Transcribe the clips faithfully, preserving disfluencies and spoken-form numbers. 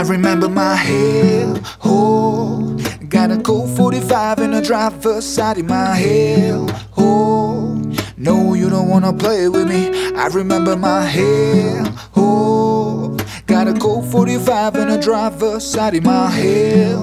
remember my hell, oh. Got a Colt forty-five in the driver's side of my hell, oh. No, you don't wanna play with me. I remember my hell, oh. Got a Colt forty-five in the driver's side of my hell,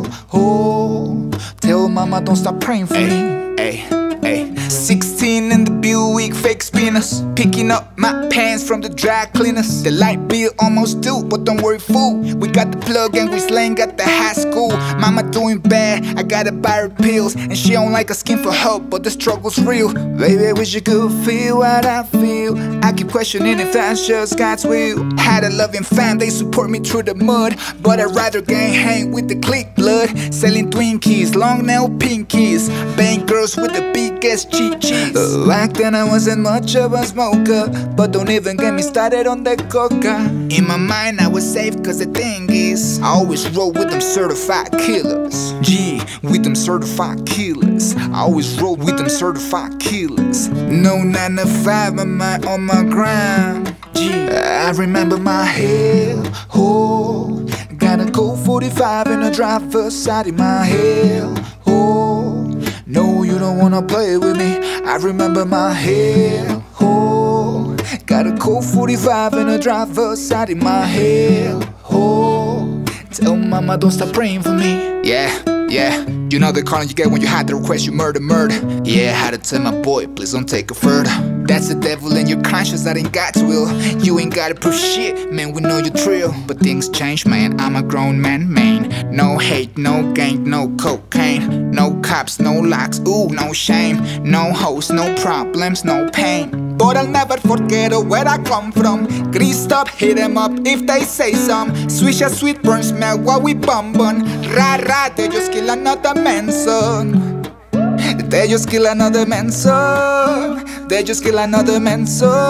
oh. Tell mama don't stop praying for ay, me. Ay, ay. Sixteen in the Buick, fake spinners. Picking up my pants from the dry cleaners. The light bill almost due, but don't worry fool. We got the plug and we slang at the high school. Mama doing bad, I gotta buy her pills. And she don't like asking for help, but the struggle's real. Baby, wish you could feel what I feel. I keep questioning if that's just God's will. Had a loving fam, they support me through the mud. But I'd rather gang hang with the clique blood. Selling Twinkies, long nail pinkies. Bang girls with the biggest cheat cheese. uh, Back then I wasn't much of a smoker, but don't even get me started on that coca. In my mind I was safe cause the thing is I always roll with them certified killers. G, with them certified killers. I always roll with them certified killers. No nine to five, my mind on my grind. G, I remember my hell, oh. Got a Colt forty-five in the driver's side of my hell, oh. No, you don't wanna play with me. I remember my hell, oh. Got a Colt forty-five in the driver's side of my hell, oh. Tell mama don't stop praying for me. Yeah, yeah. You know the calling you get when you had the request you murder, murder. Yeah, I had to tell my boy, please don't take it further. That's the devil in your conscience, that ain't God's will. You ain't gotta prove shit, man, we know you trill. But things change, man, I'm a grown man, man. No hate, no gang, no cocaine. No cops, no locks, ooh, no shame. No hoes, no problems, no pain. But I'll never forget where I come from. Krist up, hit them up if they say some. Swisher sweet burn smell while we bumpin'. Rrraaa, they just kill another man, son. They just kill another man, son. They just kill another man,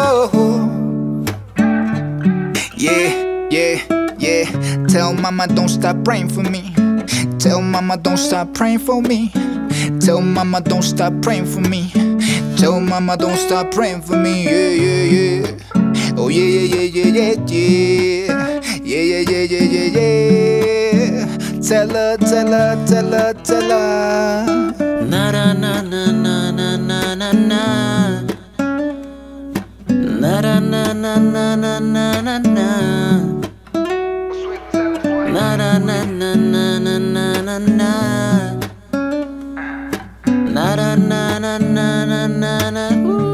son. Yeah, yeah, yeah. Tell mama don't stop praying for me. Tell mama don't stop praying for me. Tell mama don't stop praying for me. Tell mama don't stop praying for me. Yeah, yeah, yeah. Oh yeah, yeah, yeah, yeah, yeah, yeah. Yeah, yeah, yeah, yeah, yeah, yeah. Tell her, tell her, tell her, tell her. Na na na na na na na na na. Na na na na na na na na na. Na na na na na na na na na. Na na na na na na na.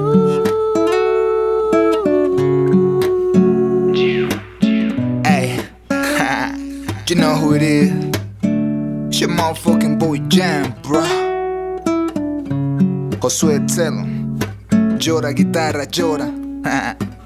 Hey, you know who it is? It's your motherfucking boy Jam, bro. Josue, tell him. Llora, guitarra, llora.